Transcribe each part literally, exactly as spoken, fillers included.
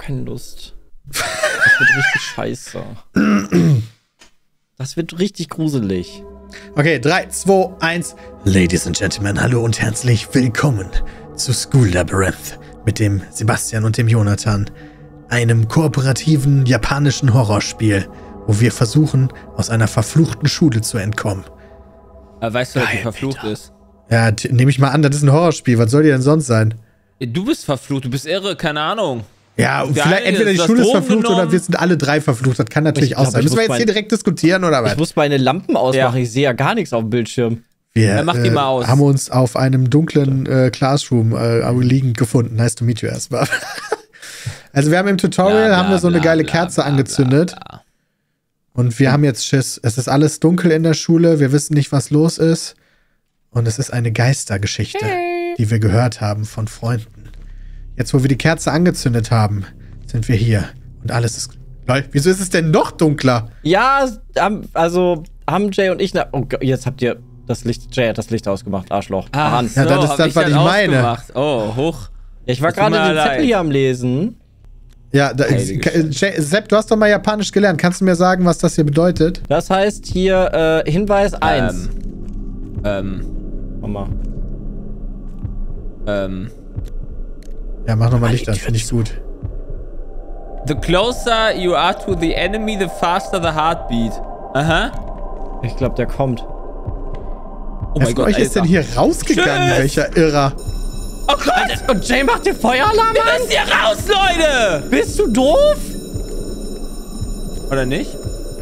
keine Lust. Das wird richtig scheiße. Das wird richtig gruselig. Okay, drei, zwei, eins. Ladies and Gentlemen, hallo und herzlich willkommen zu School Labyrinth mit dem Sebastian und dem Jonathan. Einem kooperativen japanischen Horrorspiel, wo wir versuchen, aus einer verfluchten Schule zu entkommen. Aber weißt du, dass die verflucht Peter. ist? Ja, nehme ich mal an, das ist ein Horrorspiel. Was soll die denn sonst sein? Du bist verflucht, du bist irre, keine Ahnung. Ja, Der vielleicht eine entweder die ist, du Schule hast ist Drogen verflucht genommen. oder wir sind alle drei verflucht. Das kann natürlich Ich auch glaub, sein. ich Müssen wir muss jetzt mein- hier direkt diskutieren oder was? Ich muss meine Lampen ausmachen. Ja. Ich sehe ja gar nichts auf dem Bildschirm. Wir Ja, mach die äh, mal aus. haben uns auf einem dunklen äh, Classroom äh, liegend gefunden. Nice to meet you erstmal. Also wir haben im Tutorial Bla, haben wir so eine bla, geile bla, Kerze bla, angezündet. bla, bla. Und wir haben jetzt Schiss. Es ist alles dunkel in der Schule. Wir wissen nicht, was los ist. Und es ist eine Geistergeschichte, die wir gehört haben von Freunden. Jetzt, wo wir die Kerze angezündet haben, sind wir hier. Und alles ist... Lol, wieso ist es denn noch dunkler? Ja, haben- also haben Jay und ich... Na, oh Gott, jetzt habt ihr das Licht... Jay hat das Licht ausgemacht, Arschloch. Ah, Mann. Ja, das ist hab das, was das ich meine. ausgemacht. Oh, hoch. Ja, ich war Das tut gerade mir den leid. Zettel hier am Lesen. Ja, da, Heilige äh, Jay- Sepp, du hast doch mal Japanisch gelernt. Kannst du mir sagen, was das hier bedeutet? Das heißt hier äh, Hinweis eins. Ähm, Mama. ähm. Ja, mach nochmal die Licht an. Tür Finde ich gut. The closer you are to the enemy, the faster the heartbeat. Aha. Ich glaube, der kommt. Oh Wer mein von Gott, euch ist denn Alter. hier rausgegangen, Tschüss. welcher Irrer? Oh Gott! Und Jay macht den Feueralarm Wir an? müssen hier raus, Leute! Bist du doof? Oder nicht?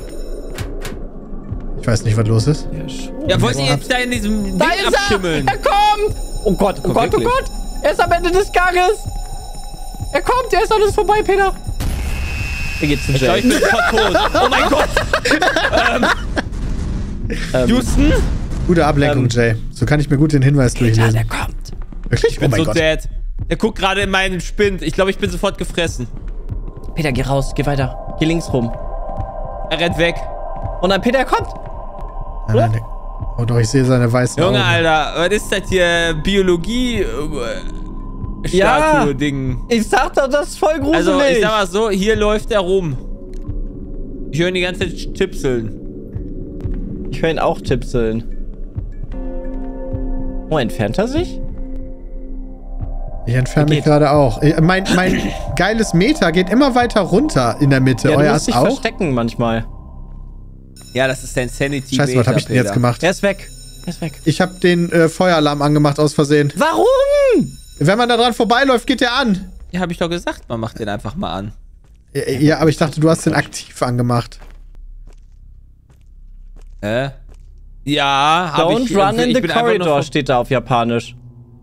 Ich weiß nicht, was los ist. Ja, schon. Ja, wollt ihr jetzt da in diesem Ding Da ist er! abschimmeln? Er kommt! Oh Gott, oh Kommt Gott, oh wirklich? Gott! Er ist am Ende des Ganges! Er kommt, er ist alles vorbei, Peter! Wie geht's denn Ich glaube, ich Jay? bin sofort tot. Oh mein Gott! ähm, Houston? Gute Ablenkung, Ähm, Jay. So kann ich mir gut den Hinweis Ja, durchlesen. der kommt. Wirklich? Ich Oh bin mein so Gott. dead. Der guckt gerade in meinen Spind. Ich glaube, ich bin sofort gefressen. Peter, geh raus, geh weiter. Geh links rum. Er rennt weg. Und dann Peter, er kommt! Nein, nein, nein. Oh doch, ich sehe seine weißen Junge, Augen. Alter, was ist das hier? Biologie äh, Ja. Statue-Ding. Ich sag doch, das ist voll gruselig! Also, ich sag mal so, hier läuft er rum. Ich höre ihn die ganze Zeit tipseln. Ich höre ihn auch tipseln. Oh, entfernt er sich? Ich entferne mich Geht. gerade auch. Ich- Mein, mein geiles Meter geht immer weiter runter in der Mitte. Ja, du Euer musst ist dich auch? verstecken manchmal. Ja, das ist dein Sanity. Scheiße, was habe ich denn jetzt gemacht? Er ist weg. Er ist weg. Ich habe den äh, Feueralarm angemacht aus Versehen. Warum? Wenn man da dran vorbeiläuft, geht der an. Ja, habe ich doch gesagt, man macht den einfach mal an. Ja, ja, aber ich dachte, du hast den aktiv angemacht. Hä? Ja, habe Don't ich. run in ich the bin einfach nur corridor vor- steht da auf Japanisch.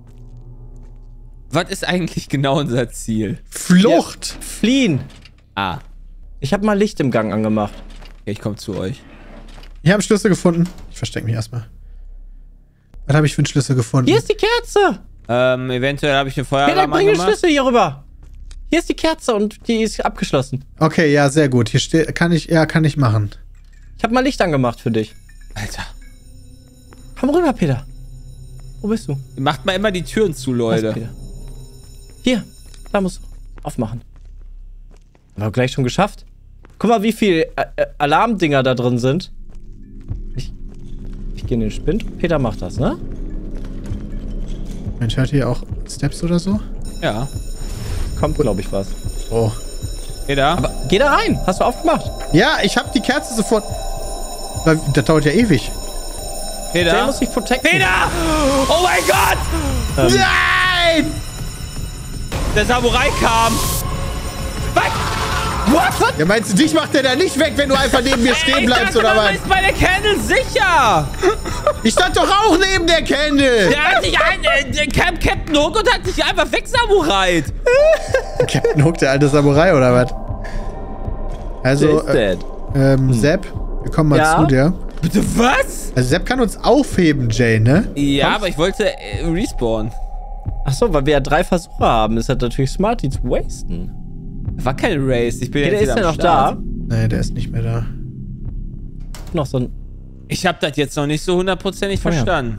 Was ist eigentlich genau unser Ziel? Flucht! Fliehen. Ah, Ich habe mal Licht im Gang angemacht. okay, ich komme zu euch. Ich habe einen Schlüssel gefunden. Ich verstecke mich erstmal. Was habe ich für einen Schlüssel gefunden? Hier ist die Kerze. Ähm, eventuell habe ich den Peter, Feueralarm bring den angemacht. Schlüssel hier rüber. Hier ist die Kerze und die ist abgeschlossen. Okay, ja, sehr gut. Hier steht, kann ich, ja, kann ich machen. Ich habe mal Licht angemacht für dich. Alter, Komm rüber, Peter. Wo bist du? macht mal immer die Türen zu, Was, Leute. Peter? Hier, da musst du aufmachen. Haben wir gleich schon geschafft. Guck mal, wie viel äh, äh, Alarmdinger da drin sind. Ich, ich gehe in den Spind. Peter macht das, ne? Mensch, hört ihr auch Steps oder so? Ja. Kommt, glaube ich, was. Oh. Peter? Aber geh da rein. Hast du aufgemacht? Ja, ich habe die Kerze sofort. Weil Das dauert ja ewig. Der Peter? muss sich protecten. Peter! Oh mein Gott! Ähm, Nein! Der Samurai kam! Was? What? Ja, meinst du, dich macht der da nicht weg, wenn du einfach neben mir stehen Ich bleibst, dachte, oder man was? ist bei der Candle sicher! Ich stand doch auch neben der Candle! Der hat sich ein... Äh, der kam Captain Hook und hat sich einfach wegsamurait! Captain Hook, der alte Samurai, oder was? Also, der äh, ist dead. ähm, Sepp, wir kommen mal Ja? zu dir. Bitte was? Also, Sepp kann uns aufheben, Jay, ne? Ja, aber ich wollte äh, respawnen. Achso, weil wir ja drei Versuche haben, ist das natürlich smart, die zu wasten. War kein Race, ich bin Peter, jetzt ist wieder der am noch Start. da? Nee, der ist nicht mehr da. Noch so ein... Ich habe das jetzt noch nicht so hundertprozentig Oh ja. verstanden.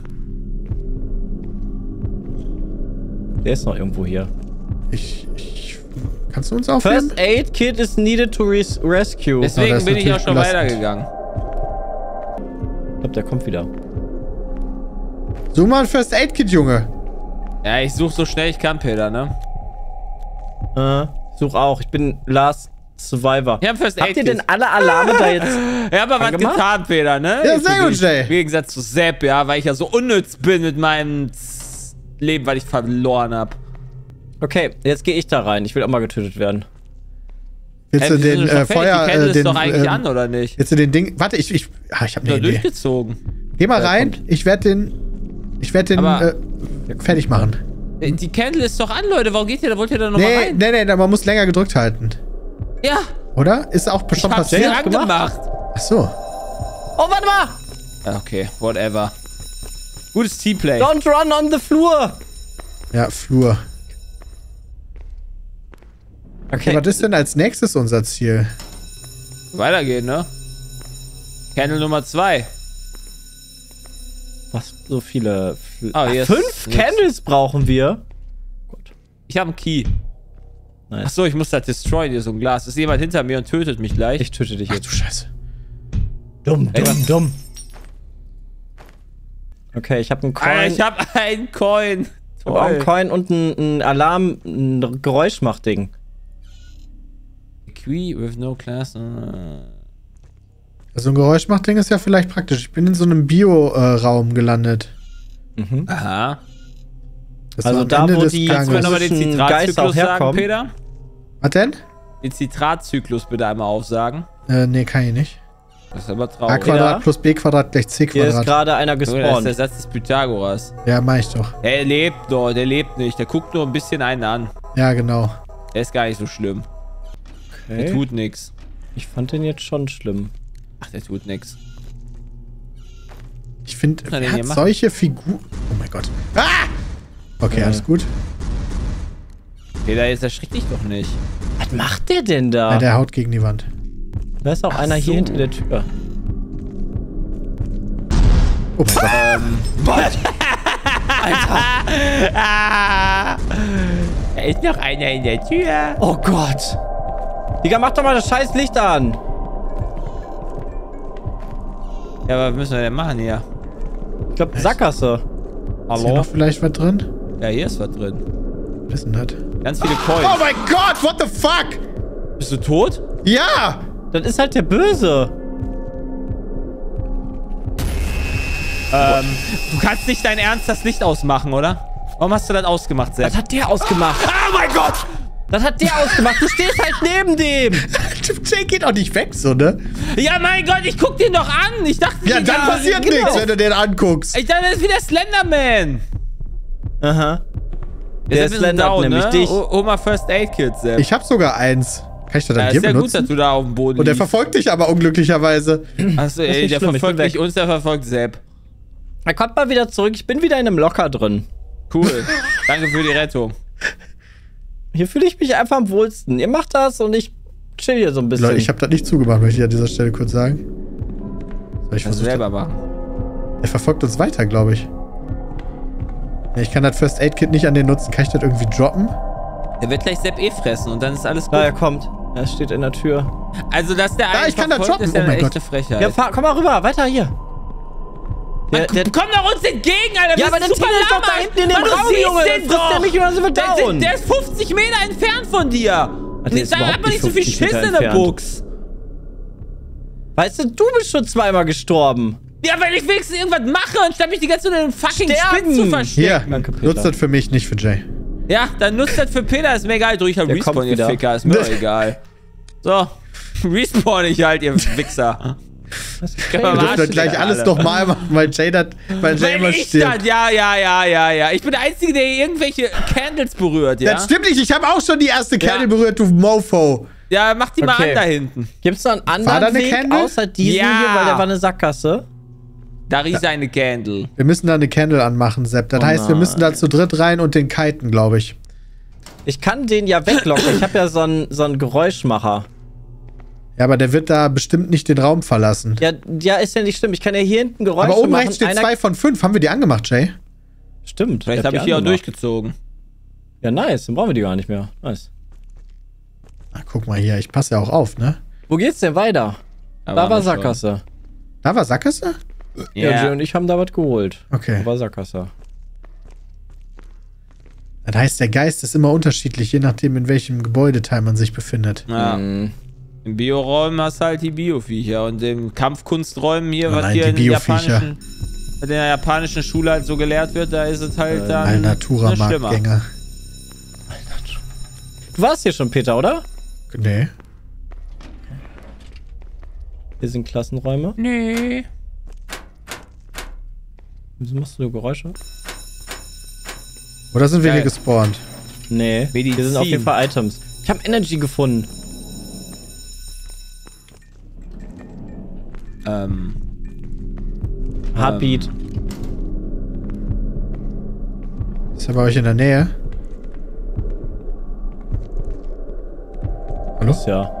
Der ist noch irgendwo hier. Ich, ich Kannst du uns aufheben? First Aid Kit is needed to res rescue. Oh, Deswegen das ist bin ich auch natürlich schon belastend. weitergegangen. Ich glaube, der kommt wieder. Such mal ein First Aid Kit, Junge. Ja, ich suche so schnell ich kann, Peter, ne? Äh, such auch. Ich bin Last Survivor. Ich hab First Aid Habt ihr Kit. denn alle Alarme da jetzt? Ich hab aber was gemacht? getan, Peter, ne? Ja, Ich- sehr gut, ich- Jay. Im Gegensatz zu Sepp, ja, weil ich ja so unnütz bin mit meinem Z- Leben, weil ich verloren hab. Okay, jetzt gehe ich da rein. Ich will auch mal getötet werden. Willst du Hey, wir sind den schon äh, fertig. Feuer... Die Candle Äh, ist den, doch eigentlich ähm, an, oder nicht? Willst du den Ding... Warte, ich... ich ah, ich hab Ist eine doch Idee. durchgezogen. Geh mal Ja, rein. kommt. Ich werde den... Ich werde den Aber- äh, fertig machen. Äh, Die Candle ist doch an, Leute. Warum geht ihr da? Wollt ihr da nochmal Nee, rein? nee, nee, man muss länger gedrückt halten. Ja, Oder? Ist auch ich schon hab's passiert? ja angemacht. Ach so. Oh, warte mal! Ja, okay, whatever. Gutes Teamplay. Don't run on the floor! Ja, Flur. Okay, Was ist denn als nächstes unser Ziel? Weitergehen, ne? Candle Nummer zwei. was? So viele... Fl Ah, Ach, jetzt- fünf jetzt. Candles brauchen wir? Gut. Ich habe einen Key. Nice. Achso, ich muss das destroyen, hier so ein Glas. Ist jemand hinter mir und tötet mich gleich. Ich töte dich Ach jetzt. du Scheiße. Dumm, Ey, was- dumm. Okay, ich habe einen Coin. Ah, ich habe einen Coin. Ich hab auch einen Toll. Coin und ein, ein Alarm, ein Geräuschmachding. Key with no class. Uh. So ein Geräuschmachding ist ja vielleicht praktisch. Ich bin in so einem Bio-Raum gelandet. Mhm. Aha. Das Also war am da, Ende wo des die- Kannst du mir Ganges. nochmal den Komischen Geist auch Zitratzyklus sagen, herkommen. Peter? Was denn? Den Zitratzyklus bitte einmal aufsagen. Äh, nee, kann ich nicht. Das ist aber A traurig. Quadrat Ja. plus B Quadrat gleich C Hier ist Quadrat. gerade einer Junge, das ist der gespawnt. Satz des Pythagoras. Ja, mach ich doch. Der lebt doch, der lebt nicht. Der guckt nur ein bisschen einen an. Ja, genau. Der ist gar nicht so schlimm. Der Okay. tut nix. Ich fand den jetzt schon schlimm. Ach, der tut nix. Ich finde, Was kann wer er denn hat hier solche Figuren... Oh mein Gott. Ah! Okay, Äh. alles gut. Peter, jetzt erschrick dich doch nicht. Was macht der denn da? Ja, der haut gegen die Wand. da ist auch Ach einer so. hier hinter der Tür. Oh mein Gott. Ah, da ist noch einer in der Tür. Oh Gott. Digga, mach doch mal das scheiß Licht an. Ja, aber was müssen wir denn machen hier? Ich glaube, Sackgasse. Ist hier Hallo? noch vielleicht was drin? Ja, hier ist was drin. Was ist denn das? Ganz viele Coins. Oh mein Gott, what the fuck? Bist du tot? Ja! Das ist halt der Böse. Ähm, du kannst nicht dein Ernst das Licht ausmachen, oder? Warum hast du das ausgemacht, Sepp? Das hat der ausgemacht. Oh mein Gott! Das hat der ausgemacht. Du stehst halt neben dem. Jay geht auch nicht weg, so, ne? Ja, mein Gott, ich guck den doch an. Ich dachte, Ja, die- dann passiert genau. nichts, wenn du den anguckst. Ich dachte, das ist wie der Slenderman. Aha. Der Der ist slendert nämlich dich. Hol hol mal First Aid Kit, Sepp. Ich hab sogar eins. Kann ich das ja, dann ist hier ja gut, benutzen? dass du da auf dem Boden Und der liegst. verfolgt dich aber unglücklicherweise. Achso, ist ey, nicht der schlimm, ich verfolgt bin nicht weg. uns, der verfolgt Sepp. Er kommt mal wieder zurück. Ich bin wieder in einem Locker drin. Cool. Danke für die Rettung. Hier fühle ich mich einfach am wohlsten. Ihr macht das und ich chill hier so ein bisschen. Leute, ich habe das nicht zugemacht, möchte ich an dieser Stelle kurz sagen. So, ich Kannst du versuch selber machen. Er verfolgt uns weiter, glaube ich. Ja, ich kann das First Aid Kit nicht an den nutzen. Kann ich das irgendwie droppen? Der wird gleich Sepp eh fressen und dann ist alles gut. Ja, er kommt. Er steht in der Tür. Also, dass der Ja, einen ich kann da verfolgt, droppen. ist ja Oh eine mein echte Gott. Frechheit. Ja, fahr, komm mal rüber. Weiter hier. Der, der, Komm doch uns entgegen, Alter! Ja, das aber der super Tina ist doch lahm, da Alter. hinten in dem Mann, du Raum, siehst Junge. den Dann frisst doch. der mich und dann sind wir der, down. der ist fünfzig Meter entfernt von dir. der ist Da überhaupt hat man nicht so nicht viel fünfzig Schiss Meter in der entfernt. Box. weißt du, du bist schon zweimal gestorben. Ja, weil ich wenigstens irgendwas mache, anstatt mich die ganze Zeit in den fucking Sterben. Spinnen zu Hier, verstecken. Danke, Peter. nutzt das für mich, nicht für Jay. Ja, dann nutzt das für Peter, ist mir egal. Drück halt Der Respawn, kommt ihr wieder. Ficker, ist mir doch egal. So, respawn ich halt, ihr Wichser. Das ist Können Wir wir dürfen mal das gleich alles alle. nochmal machen, weil Jay das, weil Jay Weil immer ich stirbt. das, ja, ja, ja, ja, ja. Ich bin der Einzige, der irgendwelche Candles berührt, ja? Das stimmt nicht, ich habe auch schon die erste Kerne Ja. berührt, du Mofo. Ja, mach die mal Okay. an da hinten. Gibt's noch einen War da anderen eine Weg Candle? außer diesen Ja. hier, weil der war eine Sackgasse? Da riecht eine Candle. Wir müssen da eine Candle anmachen, Sepp. Das Oh heißt, wir müssen da nein. zu dritt rein und den kiten, glaube ich. Ich kann den ja weglocken. Ich habe ja so einen so einen Geräuschmacher. Ja, aber der wird da bestimmt nicht den Raum verlassen. Ja, ja, ist ja nicht schlimm. Ich kann ja hier hinten Geräusche aber oben machen. rechts steht Einer- zwei von fünf. Haben wir die angemacht, Jay? Stimmt. Vielleicht hab habe ich die auch angemacht. durchgezogen. Ja, nice. Dann brauchen wir die gar nicht mehr. Nice. guck mal hier, ich passe ja auch auf, ne? Wo geht's denn weiter? Da Da waren war wir schon. Sackgasse. Da war Sackgasse? Ja, Ja. Jay und ich haben da was geholt. Okay. Da war Sackgasse. Das heißt, der Geist ist immer unterschiedlich, je nachdem, in welchem Gebäudeteil man sich befindet. Ja. Hm. Im Bioräumen hast du halt die Bioviecher und im Kampfkunsträumen hier, Oh was nein, hier die in, den Bioviecher. japanischen, in der japanischen Schule halt so gelehrt wird, da ist es halt dann ne, schlimmer. Alnatura-Marktgänger. Du warst hier schon, Peter, oder? Nee. Hier sind Klassenräume. Nee. Wieso machst du Geräusche? Oder sind wir Geil. hier gespawnt? Nee. Medizin. Hier sind auf jeden Fall Items. Ich habe Energy gefunden. Ähm. Heartbeat. Ist er bei euch in der Nähe? Hallo? Ist ja.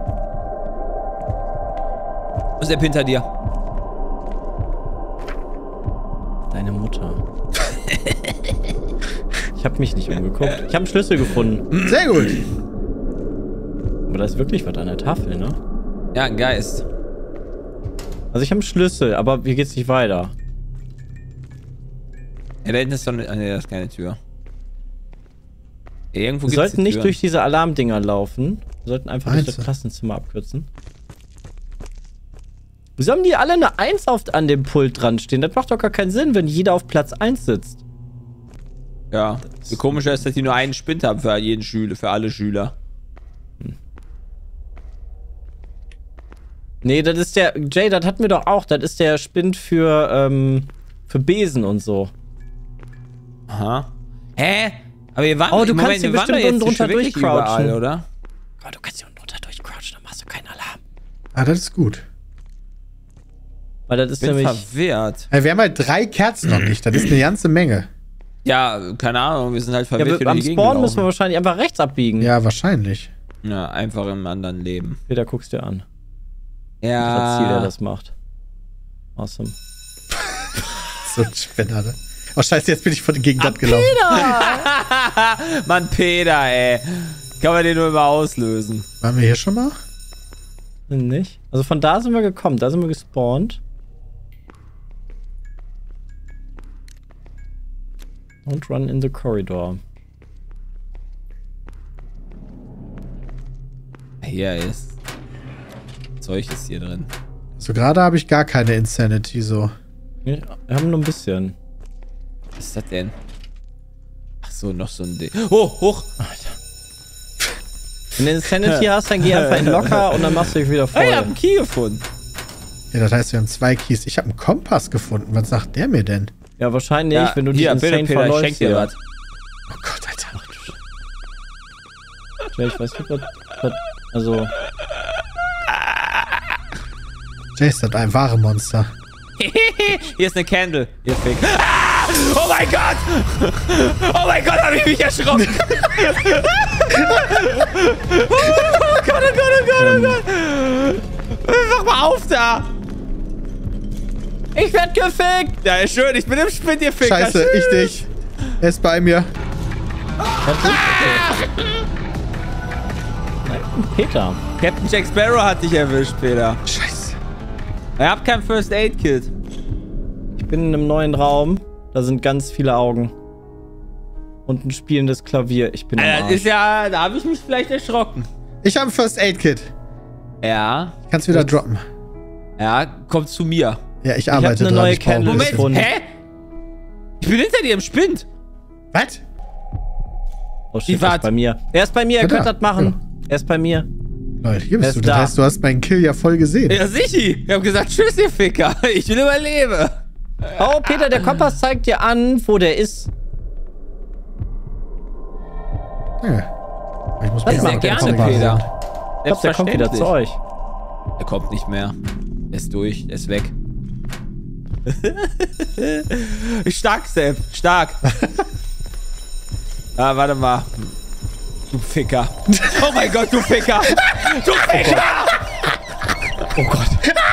Was ist der hinter dir? Deine Mutter. Ich habe mich nicht umgeguckt. Ich habe einen Schlüssel gefunden. Sehr gut. Aber da ist wirklich was an der Tafel, ne? Ja, ein Geist. Also ich habe einen Schlüssel, aber hier geht's nicht weiter. Ja, da hinten ist doch eine. Ah, nee, das ist keine Tür. Irgendwo Wir gibt's sollten eine nicht Tür. durch diese Alarmdinger laufen. Wir sollten einfach durch Meinst das du? Klassenzimmer abkürzen. Wieso haben die alle eine eins auf, an dem Pult dran stehen? Das macht doch gar keinen Sinn, wenn jeder auf Platz eins sitzt. Ja. So komischer ist, dass die nur einen Spind haben für jeden Schüler, für alle Schüler. Nee, das ist der. Jay, das hatten wir doch auch. Das ist der Spind für, ähm, für Besen und so. Aha. Hä? Aber wir waren Oh, du Moment, kannst hier wir waren bestimmt doch jetzt unten drunter schon wirklich durchcrouchen. überall, oder? Oh, du kannst hier unten drunter durchcrouchen, dann machst du keinen Alarm. Ah, das ist gut. Weil das ist Ich bin nämlich. verwirrt. Ja, wir haben halt drei Kerzen noch nicht. Das ist eine ganze Menge. Ja, keine Ahnung, wir sind halt Ja, verwirrt. wir, wie am die Gegend Spawn müssen wir laufen. wahrscheinlich einfach rechts abbiegen. Ja, wahrscheinlich. Ja, einfach im anderen Leben. Peter, guckst dir an. Ja. Ziel, der das macht. Awesome. So ein Spinner, ne? Oh, scheiße, jetzt bin ich von gegen das gelaufen. Mann, Peter, ey. Kann man den nur immer auslösen. Waren wir hier schon mal? Nicht? Also von da sind wir gekommen, da sind wir gespawnt. Don't run in the corridor. Hier ist. Zeug ist hier drin. So, gerade habe ich gar keine Insanity, so. Wir haben nur ein bisschen. Was ist das denn? Ach so, noch so ein Ding. Oh, hoch! Wenn du Insanity hast, dann geh einfach in locker und dann machst du dich wieder voll. Hey, ich hab einen Key gefunden. Ja, das heißt, wir haben zwei Keys. Ich habe einen Kompass gefunden. Was sagt der mir denn? Ja, wahrscheinlich, Ja, wenn du dich hier, insane Peter, Peter, ich verläufst. schenk dir hier. was. Oh Gott, Alter. Jay, ich weiß nicht, was, was also, Jay ist das ein wahre Monster. Hier ist eine Candle. Ihr Fick. Ah! Oh mein Gott! Oh mein Gott, hab ich mich erschrocken! Oh Gott, oh Gott, oh Gott, oh Gott! Mach mal auf da! ich werd gefickt! Ja, ist schön, ich bin im Spind, ihr Fick. Scheiße, ich dich. Er ist bei mir. Peter. Captain Jack Sparrow hat dich erwischt, Peter. Scheiße. Ich hab kein First Aid Kit. Ich bin in einem neuen Raum. Da sind ganz viele Augen. Und ein spielendes Klavier. Ich bin am Äh, Das Arsch. ist ja, da habe ich mich vielleicht erschrocken. Ich habe ein First Aid Kit. Ja, Kannst wieder droppen. ja, komm zu mir. Ja, ich arbeite eine dran. neue Ich brauche ein Candle bisschen. gefunden. Hä? Ich bin hinter dir im Spind. Was? Oh shit, Die er ist Wart- bei mir. Er ist bei mir, ihr Ja, könnt da. das machen. Er ist bei mir. Leute, hier Wer bist du. ist Das da? heißt, du hast meinen Kill ja voll gesehen. Ja, sicher. Ich hab gesagt, tschüss, ihr Ficker. Ich will überleben. Oh, Peter, der Kompass zeigt dir an, wo der ist. Ja. Ich muss Das mich macht mal der mit gerne, Kompass Peter. sehen. Ich glaube, der kommt wieder zu euch. Er kommt nicht mehr. Er ist durch, er ist weg. Stark, Sepp. Stark. Ah, warte mal. Du Ficker. Oh mein Gott, du Ficker. Du Ficker. Oh Gott.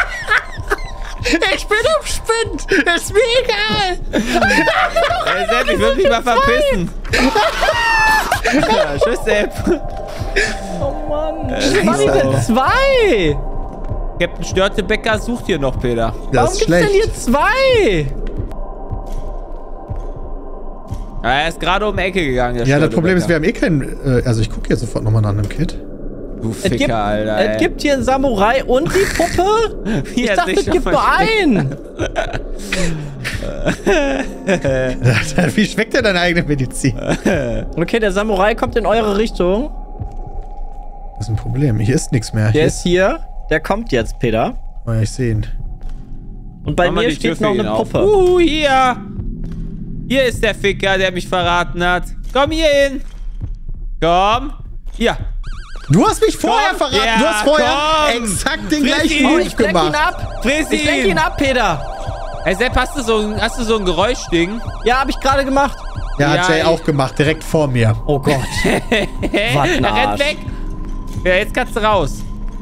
Ich bin im Spind. Ist mir egal. Ey, Sepp, ich will mich mal verpissen. Ja, tschüss, Sepp. Oh Mann. Wieso waren hier denn zwei? Captain Störtebecker sucht hier noch, Peter. Das Warum ist gibt's schlecht. denn hier zwei? Ja, er ist gerade um die Ecke gegangen, der Ja, das Problem ist, wir Störtebecker. haben eh keinen. Äh, also, ich gucke jetzt sofort nochmal nach einem Kit. Du Es gibt, Ficker, Alter, ey. es gibt hier einen Samurai und die Puppe? Wie Ich er dachte, sich es schon gibt nur einen. Wie schmeckt denn deine eigene Medizin? Okay, der Samurai kommt in eure Richtung. Das ist ein Problem. Hier ist nichts mehr. Der Hier ist hier. Der kommt jetzt, Peter. Oh, ja, ich sehe ihn. Und bei Mach mal mir die Tür steht noch für ihn eine auf. Puppe. Uh, hier. Hier ist der Ficker, der mich verraten hat. Komm hier hin. Komm. Hier. Du hast mich vorher Komm. verraten. Ja, du hast vorher komm. exakt den Friss gleichen ihn. Oh, Move ich lenk ihn gemacht. ab. Friss Ich lenk ihn. ihn ab, Peter. Hey Sepp, hast du so ein, hast du so ein Geräuschding? Ja, hab ich gerade gemacht. Ja, hat Ja, Jay ich- auch gemacht, direkt vor mir. Oh Gott. Was ein Er rennt Arsch. weg. Ja, jetzt kannst du raus.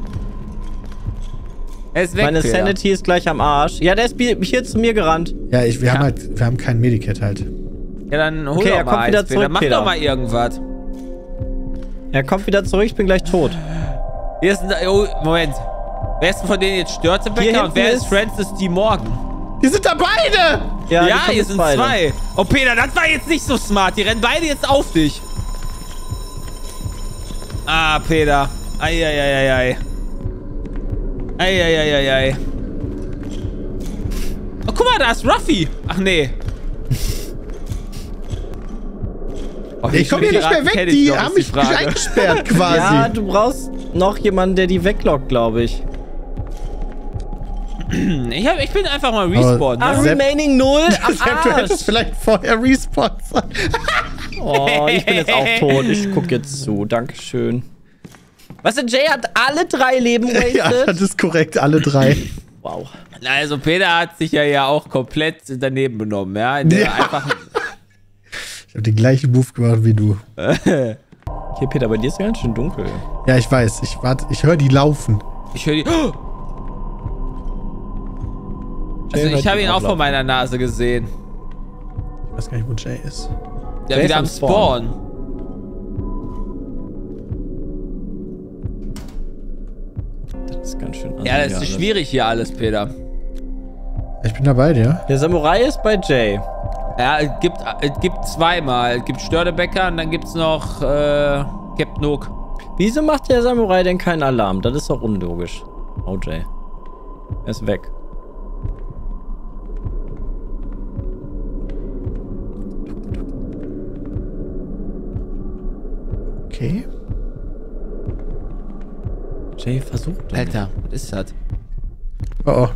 Er ist weg, Meine Peter. Sanity ist gleich am Arsch. Ja, der ist bi- hier zu mir gerannt. Ja, ich, wir Ja. haben halt, wir haben kein Medikit halt. Ja, dann hol Okay, doch er mal kommt eins, wieder Peter. zurück, Mach Peter. doch mal irgendwas. Er kommt wieder zurück, ich bin gleich tot. Hier ist ein... Oh, Moment. Wer ist denn von denen jetzt Hier Störtebecker hinten und wer ist ist- Francis D. Morgan? Die sind da beide! Ja, die Ja, kommen hier jetzt sind beide. zwei. Oh, Peter, das war jetzt nicht so smart. Die rennen beide jetzt auf dich. Ah, Peter. Eieieiei. Eieieiei. Oh, guck mal, da ist Ruffy. Ach, nee. Oh, wie Ich komme viele hier nicht mehr Piraten weg, kenn ich die noch, haben ist mich die Frage. eingesperrt quasi. Ja, du brauchst noch jemanden, der die weglockt, glaube ich. Ich, hab, ich bin einfach mal respawned. Ah, Ne? Sepp- remaining null am Sepp, du hättest Arsch. vielleicht vorher respawned sollen. Oh, ich bin jetzt auch tot. Ich guck jetzt zu. Dankeschön. Was denn, Jay hat alle drei Leben wasted? Ja, das ist korrekt, alle drei. Wow. Also Peter hat sich ja, ja auch komplett daneben benommen, ja? Indem er Ja. einfach... Ich habe den gleichen Move gemacht wie du. Okay, Peter, bei dir ist ja ganz schön dunkel. Ja, ich weiß. Ich warte, ich höre die laufen. Ich höre die... Oh! Also Jay hört ich habe die ihn auch vor laufen. meiner Nase gesehen. Ich weiß gar nicht, wo Jay ist. Ja, Der wieder ist am am Spawn. Spawn. Das ist ganz schön Ja, das ist alles. schwierig hier alles, Peter. Ich bin dabei, dir. Der Samurai ist bei Jay. Ja, es gibt, es gibt zweimal. Es gibt Störtebecker und dann gibt's noch äh, Captain Hook. Wieso macht der Samurai denn keinen Alarm? Das ist doch unlogisch. Oh, Jay. Er ist weg. Okay. Jay versucht doch. Alter, was ist das? Oh, oh.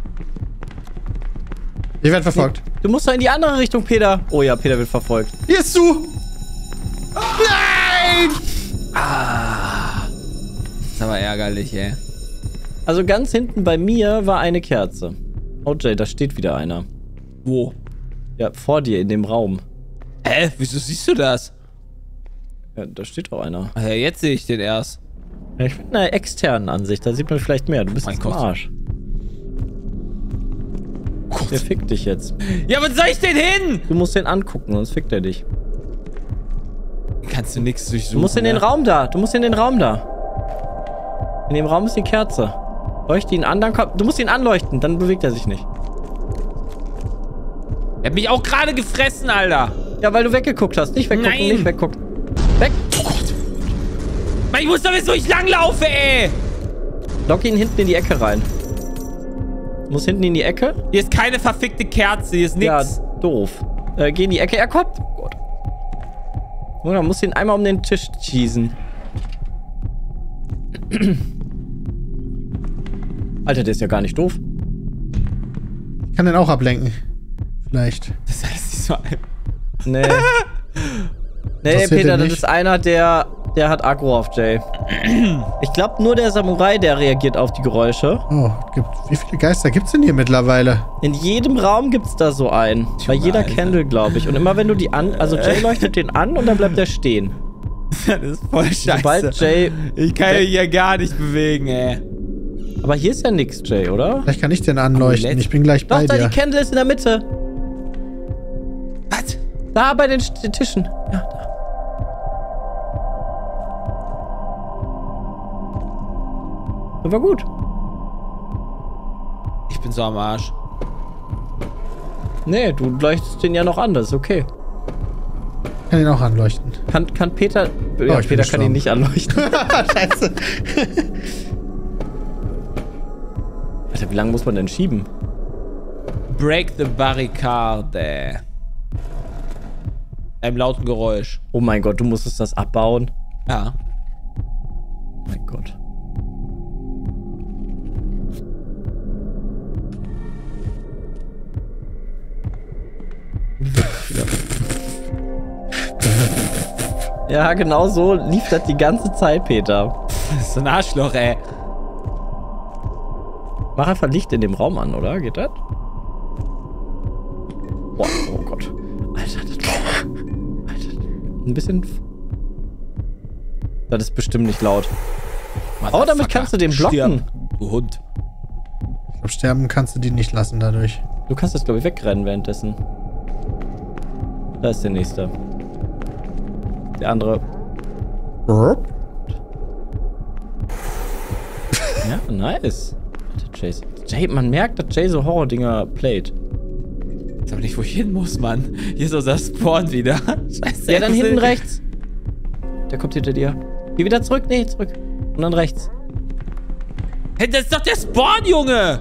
Ich werde verfolgt. Du musst doch in die andere Richtung, Peter. Oh ja, Peter wird verfolgt. Hier ist du! Nein! Das ist aber ärgerlich, ey. Also ganz hinten bei mir war eine Kerze. Oh, Jay, da steht wieder einer. Wo? Ja, vor dir in dem Raum. Hä? Wieso siehst du das? Ja, da steht auch einer. Ach ja, jetzt sehe ich den erst. Ja, ich bin in einer externen Ansicht, da sieht man vielleicht mehr. Du bist Mein jetzt am Gott. Arsch. Der fickt dich jetzt. Ja, was soll ich denn hin? Du musst den angucken, sonst fickt er dich. Kannst du nichts durchsuchen. Du musst in den ne? Raum da. Du musst in den Raum da. In dem Raum ist die Kerze. Leuchte ihn an, dann kommt. Du musst ihn anleuchten, dann bewegt er sich nicht. Er hat mich auch gerade gefressen, Alter. Ja, weil du weggeguckt hast. Nicht weggucken, Nein. nicht weggucken. Weg! Mann, ich muss doch jetzt, wo ich langlaufe, ey. Lock ihn hinten in die Ecke rein. Du musst hinten in die Ecke. Hier ist keine verfickte Kerze, hier ist nix. Ja, doof. Äh, geh in die Ecke. Er kommt. Oh Gott. Und dann musst du ihn einmal um den Tisch schießen. Alter, der ist ja gar nicht doof. Ich kann den auch ablenken. Vielleicht. Das ist alles nicht so einfach. Nee. Nee, Interessiert Peter, den das nicht? ist einer, der, der hat Aggro auf Jay. Ich glaube, nur der Samurai, der reagiert auf die Geräusche. Oh, gibt, wie viele Geister gibt's denn hier mittlerweile? In jedem Raum gibt's da so einen. Bei jeder Alter. Candle, glaube ich. Und immer wenn du die an... Also Jay leuchtet den an und dann bleibt er stehen. Das ist voll scheiße. Sobald Jay... Ich kann mich hier gar nicht bewegen, ey. Aber hier ist ja nix, Jay, oder? Vielleicht kann ich den anleuchten. Amulett? Ich bin gleich Doch, bei da dir. die Candle ist in der Mitte. Was? Da bei den St- Tischen. Ja, da. Das war gut. Ich bin so am Arsch. Nee, du leuchtest den ja noch an, das ist okay. Kann ihn auch anleuchten. Kann, kann Peter... Oh, ja, ich bin Peter kann ihn gestorben. nicht anleuchten. Scheiße. Alter, wie lange muss man denn schieben? Break the Barricade. Einem lauten Geräusch. Oh mein Gott, du musstest das abbauen. Ja. Oh mein Gott. Ja, genau so lief das die ganze Zeit, Peter. Das ist so ein Arschloch, ey. Mach einfach Licht in dem Raum an, oder? Geht das? Boah, oh Gott. Alter, das Alter. Ein bisschen... Das ist bestimmt nicht laut. Oh, damit kannst du den blocken. Stirb, du Hund. Ich glaube, sterben kannst du die nicht lassen dadurch. Du kannst das, glaube ich, wegrennen währenddessen. Da ist der nächste. Der andere. Ja, nice. Alter, Jay. Jay, man merkt, dass Jay so Horror-Dinger playt. Ich weiß aber nicht, wo ich hin muss, Mann. Hier ist unser Spawn wieder. Scheiße. Ja, dann hinten rechts. Der kommt hinter dir. Geh wieder zurück. Nee, zurück. Und dann rechts. Hey, das ist doch der Spawn, Junge!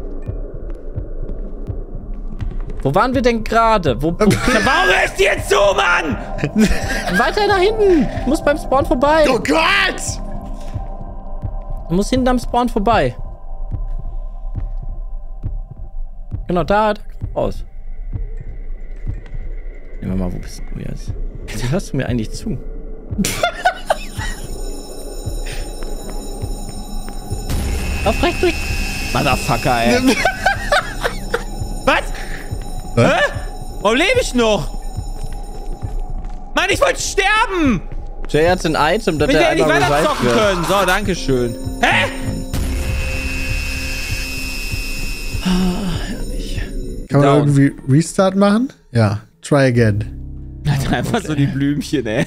Wo waren wir denn gerade? Wo, wo Warum hörst du jetzt zu, Mann? weiter nach hinten. Du musst beim Spawn vorbei. Oh Gott! Du musst hinten am Spawn vorbei. Genau, da, da raus. Nehmen wir mal, wo bist du jetzt? Wie hörst du mir eigentlich zu? Auf rechts durch. Motherfucker, ey. Was? Was? Hä? Warum lebe ich noch? Mann, ich wollte sterben! Jay hat ein Item, das Ich er hätte nicht einmal weiter revived zocken wird. können. So, danke schön. Hä? Kann man Down. irgendwie Restart machen? Ja. Try again. Hat einfach so die Blümchen, ey.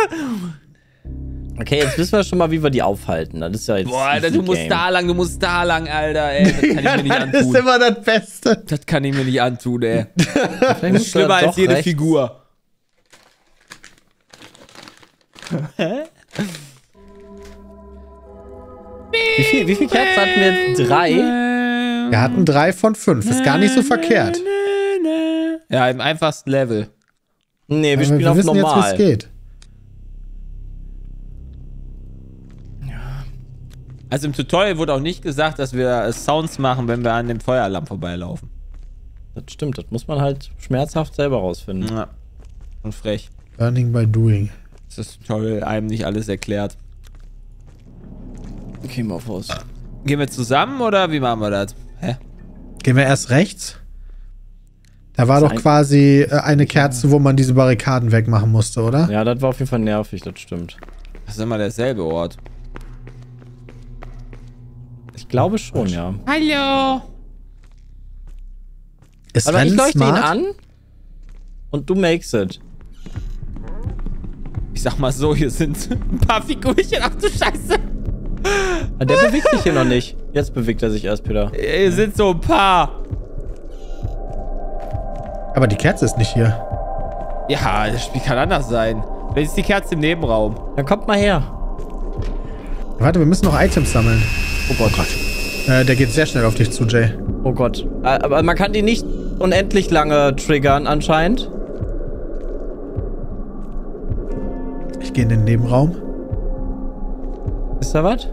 Okay, jetzt wissen wir schon mal, wie wir die aufhalten. Das ist ja jetzt Boah, Alter, easy du musst game. da lang, du musst da lang, Alter, ey. Das kann ich mir nicht das ist antun. immer das Beste. Das kann ich mir nicht antun, ey. Vielleicht Das ist musst du schlimmer doch als jede rechts. Figur. Wie viel, wie viel Kerzen hatten wir jetzt? Drei? Wir hatten drei von fünf. Ist gar nicht so verkehrt. Ja, im einfachsten Level. Nee, wir Aber spielen wir auf wissen jetzt, wie normal. es geht. Also im Tutorial wurde auch nicht gesagt, dass wir äh, Sounds machen, wenn wir an dem Feueralarm vorbeilaufen. Das stimmt, das muss man halt schmerzhaft selber rausfinden. Ja. Und frech. Learning by doing. Dass das Tutorial einem nicht alles erklärt. Okay, mal auf aus. Gehen wir zusammen oder wie machen wir das? Hä? Gehen wir erst rechts? Da war Das doch ein- quasi äh, eine Kerze, wo man diese Barrikaden wegmachen musste, oder? Ja, das war auf jeden Fall nervig, das stimmt. Das ist immer derselbe Ort. Ich glaube schon, ja. Hallo! Ist Aber ich Rennen leuchte ihn smart? an und du makes it. Ich sag mal so, hier sind ein paar Figurchen. Ach du Scheiße! Ah, der bewegt sich hier noch nicht. Jetzt bewegt er sich erst, Peter. Hier sind so ein paar. Aber die Kerze ist nicht hier. Ja, das Spiel kann anders sein. Vielleicht ist die Kerze im Nebenraum. Dann kommt mal her. Warte, wir müssen noch Items sammeln. Oh Gott. Äh, der geht sehr schnell auf dich zu, Jay. Oh Gott. Äh, Aber man kann die nicht unendlich lange triggern, anscheinend. Ich gehe in den Nebenraum. Ist da was?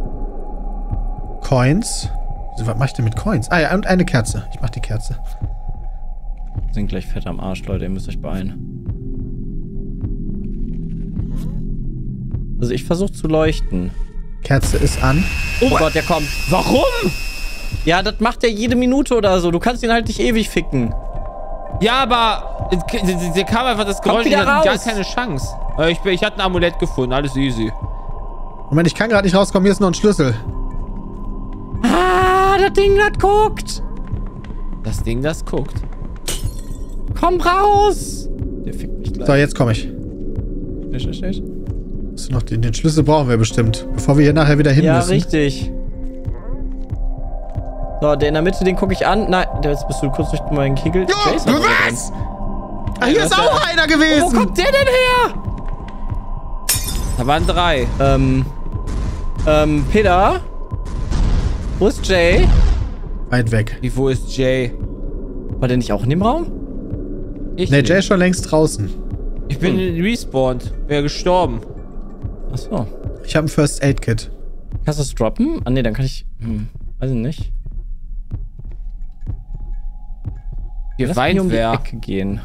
Coins. Wieso, was mach ich denn mit Coins? Ah ja, und eine Kerze. Ich mach die Kerze. Wir sind gleich fett am Arsch, Leute. Ihr müsst euch beeilen. Also ich versuche zu leuchten. Kerze ist an. Oh, Gott, der kommt. Warum? Ja, das macht er jede Minute oder so. Du kannst ihn halt nicht ewig ficken. Ja, aber der kam einfach das Geräusch. wieder Ich hatte gar raus. keine Chance. Äh, Ich, ich hatte ein Amulett gefunden. Alles easy. Moment, ich kann gerade nicht rauskommen. Hier ist noch ein Schlüssel. Ah, das Ding, das guckt. Das Ding, das guckt. Komm raus. Der fickt mich gleich. So, jetzt komme ich. Schnell, schnell, schnell. Musst du noch den, den Schlüssel brauchen wir bestimmt. Bevor wir hier nachher wieder hin Ja, müssen. richtig. So, der in der Mitte, den gucke ich an. Nein, jetzt bist du kurz durch meinen Kegel. Jo, Jay ist noch was? Ah, hier Ja, ist das auch ist einer gewesen. Wo kommt der denn her? Da waren drei. Ähm, ähm, Peter? Wo ist Jay? Weit weg. Wie, wo ist Jay? War der nicht auch in dem Raum? Ich Nee, nicht. Jay ist schon längst draußen. Ich bin respawned. Wäre gestorben. Achso. Ich habe ein First Aid Kit. Kannst du es droppen? Ah, nee, dann kann ich. Hm, weiß ich nicht. Hier Lass mich weint um die wer. Ecke gehen.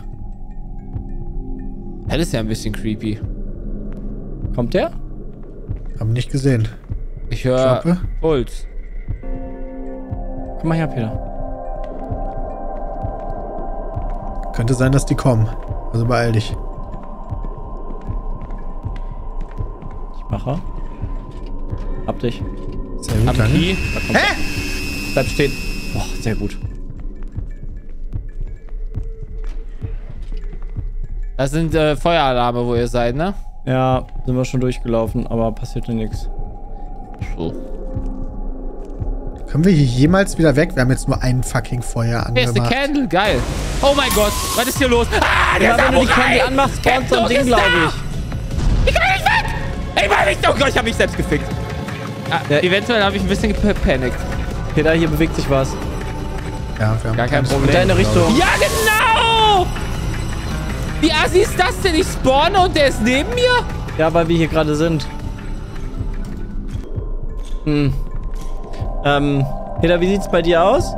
Das ist ja ein bisschen creepy. Kommt der? Hab nicht gesehen. Ich höre Klappe. Puls. Komm mal her, Peter. Könnte sein, dass die kommen. Also beeil dich. Ich mache. Hab dich. Sehr gut, Am danke. Key. Da kommt Hä? er. Bleib stehen. Boah, sehr gut. Das sind äh, Feueralarme, wo ihr seid, ne? Ja, sind wir schon durchgelaufen, aber passierte nichts. So. Können wir hier jemals wieder weg? Wir haben jetzt nur ein fucking Feuer Hier ist eine angemacht. Candle, geil. Oh mein Gott, was ist hier los? Ah, der Ja, wenn du die Samurai! Candy anmachst, spawnt so ein Doch, Ding, ist glaube da! ich. Ich kann nicht weg! Ey, Mann, ich, oh Gott, ich habe mich selbst gefickt. Ah, Ja. Eventuell habe ich ein bisschen gepanikt. Peter, hier bewegt sich was. Ja, wir haben Gar kein keines Problem. In deine Richtung. Ja, genau! Wie assi ist das denn? Ich spawne und der ist neben mir? Ja, weil wir hier gerade sind. Hm. Ähm, Peter, wie sieht's bei dir aus?